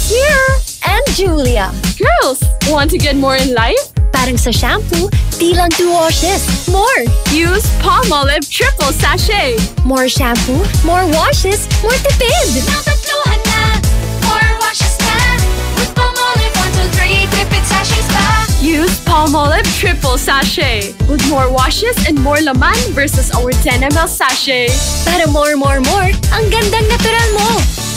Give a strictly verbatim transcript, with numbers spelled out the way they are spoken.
here! And Julia. Girls, want to get more in life? Parang sa shampoo, di lang two washes. More! Use Palmolive Triple Sachet. More shampoo, more washes, more tipid! Natatluhan na, more washes na. With Palmolive one, two, three, tipid sachets pa. Use Palmolive Triple Sachet. With more washes and more laman versus our ten milliliter sachet. Para more, more, more, ang gandang natural mo!